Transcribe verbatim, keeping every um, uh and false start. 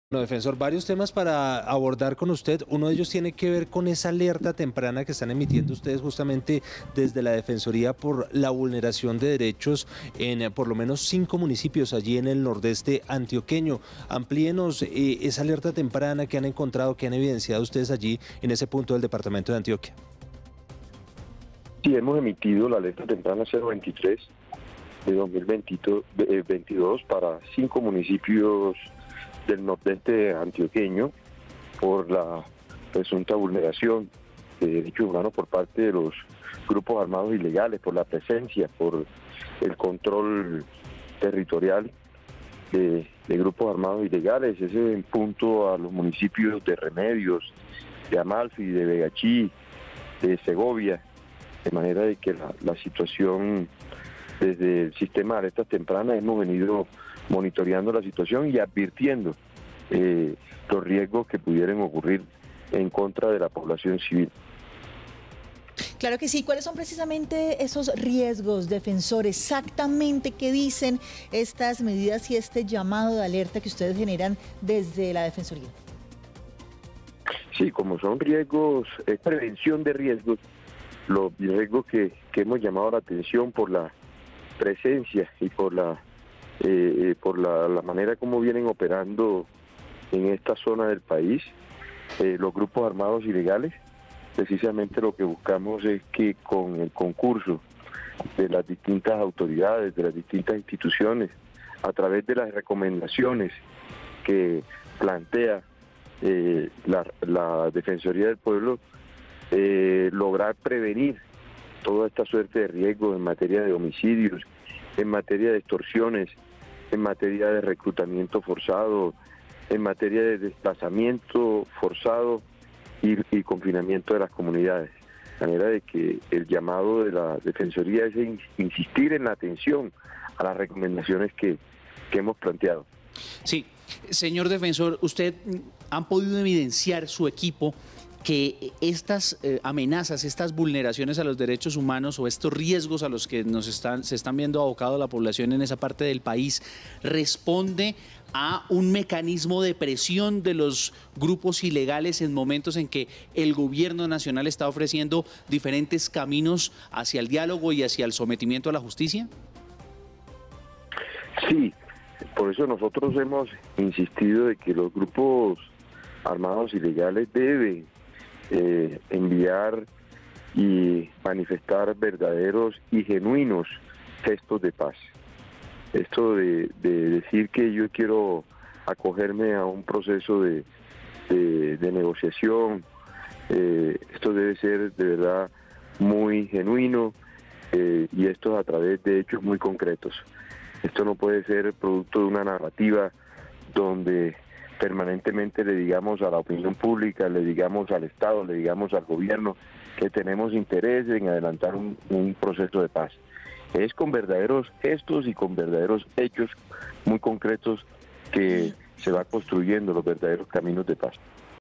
Bueno, defensor, varios temas para abordar con usted. Uno de ellos tiene que ver con esa alerta temprana que están emitiendo ustedes justamente desde la Defensoría por la vulneración de derechos en eh, por lo menos cinco municipios allí en el nordeste antioqueño. Amplíenos eh, esa alerta temprana que han encontrado, que han evidenciado ustedes allí en ese punto del departamento de Antioquia. Sí, hemos emitido la alerta temprana cero veintitrés de dos mil veintidós para cinco municipios del nordeste antioqueño por la presunta vulneración de derechos humanos por parte de los grupos armados ilegales, por la presencia, por el control territorial de, de grupos armados ilegales. Ese en punto a los municipios de Remedios, de Amalfi, de Vegachí, de Segovia, de manera de que la, la situación desde el sistema de alertas tempranas hemos venido monitoreando la situación y advirtiendo eh, los riesgos que pudieran ocurrir en contra de la población civil. Claro que sí. ¿Cuáles son precisamente esos riesgos, defensor? Exactamente qué dicen estas medidas y este llamado de alerta que ustedes generan desde la Defensoría. Sí, como son riesgos, es prevención de riesgos, los riesgos que, que hemos llamado la atención por la presencia y por la eh, por la, la manera como vienen operando en esta zona del país eh, los grupos armados ilegales. Precisamente lo que buscamos es que con el concurso de las distintas autoridades, de las distintas instituciones, a través de las recomendaciones que plantea eh, la, la Defensoría del Pueblo, eh, lograr prevenir toda esta suerte de riesgos en materia de homicidios, en materia de extorsiones, en materia de reclutamiento forzado, en materia de desplazamiento forzado y, y confinamiento de las comunidades. De manera de que el llamado de la Defensoría es insistir en la atención a las recomendaciones que, que hemos planteado. Sí, señor defensor, usted han podido evidenciar su equipo que estas eh, amenazas, estas vulneraciones a los derechos humanos o estos riesgos a los que nos están, se están viendo abocado la población en esa parte del país, responde a un mecanismo de presión de los grupos ilegales en momentos en que el gobierno nacional está ofreciendo diferentes caminos hacia el diálogo y hacia el sometimiento a la justicia? Sí, por eso nosotros hemos insistido de que los grupos armados ilegales deben Eh, enviar y manifestar verdaderos y genuinos gestos de paz. Esto de, de decir que yo quiero acogerme a un proceso de, de, de negociación, eh, esto debe ser de verdad muy genuino eh, y esto a través de hechos muy concretos. Esto no puede ser producto de una narrativa donde permanentemente le digamos a la opinión pública, le digamos al Estado, le digamos al gobierno que tenemos interés en adelantar un, un proceso de paz. Es con verdaderos gestos y con verdaderos hechos muy concretos que se va construyendo los verdaderos caminos de paz.